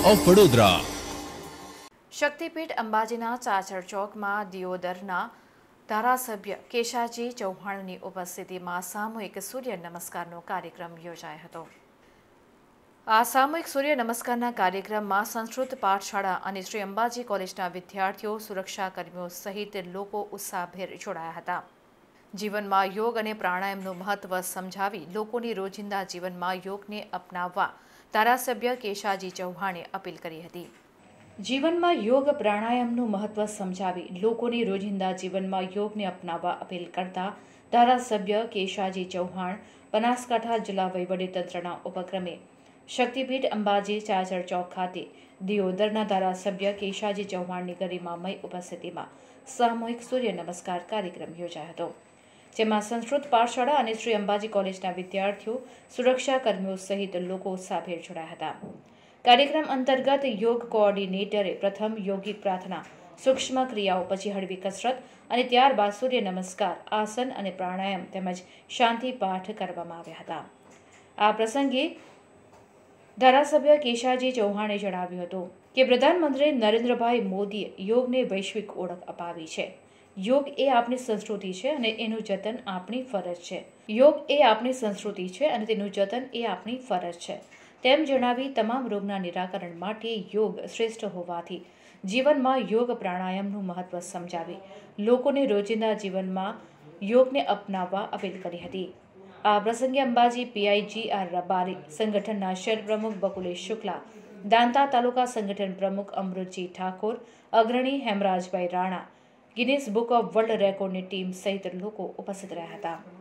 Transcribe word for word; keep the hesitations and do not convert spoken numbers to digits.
Of Vadodara. શક્તિપીઠ અંબાજીના ચાચર ચોકમાં દિયોદરના ધારાસભ્ય કેશાજી ચૌહાણની ઉપસ્થિતિમાં સામૂહિક સૂર્ય નમસ્કારનો કાર્યક્રમ યોજાયો હતો। આ સામૂહિક સૂર્ય નમસ્કારના કાર્યક્રમમાં સંસ્કૃત પાઠશાળા અને શ્રી અંબાજી કોલેજના વિદ્યાર્થીઓ, સુરક્ષાકર્મીઓ સહિત લોકો ઉત્સાહભેર જોડાયા હતા। જીવનમાં યોગ અને પ્રાણાયામનું મહત્વ સમજાવી લોકોની રોજિંદા જીવનમાં યોગને અપનાવવા ધારાસભ્ય કેશાજી ચૌહાણે અપીલ કરી હતી। જીવનમાં યોગ પ્રાણાયામનું મહત્વ સમજાવી લોકોની રોજિંદા જીવનમાં યોગને અપનાવવા અપીલ કરતા ધારાસભ્ય કેશાજી ચૌહાણ બનાસકાંઠા જિલ્લા વહીવટીતંત્રના ઉપક્રમે શક્તિપીઠ અંબાજી ચાચર ચોક ખાતે દિયોદરના ધારાસભ્ય કેશાજી ચૌહાણની ગરિમામય ઉપસ્થિતિમાં સામૂહિક સૂર્ય નમસ્કાર કાર્યક્રમ યોજાયો હતો, જેમાં સંસ્કૃત પાઠશાળા અને શ્રી અંબાજી કોલેજના વિદ્યાર્થીઓ, સુરક્ષાકર્મીઓ સહિત લોકો ઉત્સાહભેર જોડાયા હતા। કાર્યક્રમ અંતર્ગત યોગ કોઓર્ડિનેટરે પ્રથમ યોગિક પ્રાર્થના, સૂક્ષ્મ ક્રિયાઓ, પછી હળવી કસરત અને ત્યારબાદ સૂર્ય નમસ્કાર, આસન અને પ્રાણાયામ તેમજ શાંતિ પાઠ કરવામાં આવ્યા હતા। આ પ્રસંગે ધારાસભ્ય કેશાજી ચૌહાણે જણાવ્યું હતું કે પ્રધાનમંત્રી નરેન્દ્રભાઈ મોદીએ યોગને વૈશ્વિક ઓળખ અપાવી છે। યોગ એ આપણી સંસ્કૃતિ છે અને એનું જતન આપણી ફરજ છે। યોગ એ આપણી સંસ્કૃતિ છે અને તેનું જતન એ આપણી ફરજ છે તેમ જણાવી તમામ રોગના નિરાકરણ માટે યોગ શ્રેષ્ઠ હોવાથી જીવનમાં યોગ પ્રાણાયામનું મહત્વ સમજાવી લોકોને રોજિંદા જીવનમાં યોગને અપનાવવા અપીલ કરી હતી। આ પ્રસંગે Ambaji PI G R Rabari, સંગઠનના શહેર પ્રમુખ બકુલેશ શુક્લા, દાંતા તાલુકા સંગઠન પ્રમુખ અમૃતજી ઠાકોર, અગ્રણી Hemrajbhai Rana, Guinness book of world રેકોર્ડની ટીમ સહિત લોકો ઉપસ્થિત રહ્યા હતા।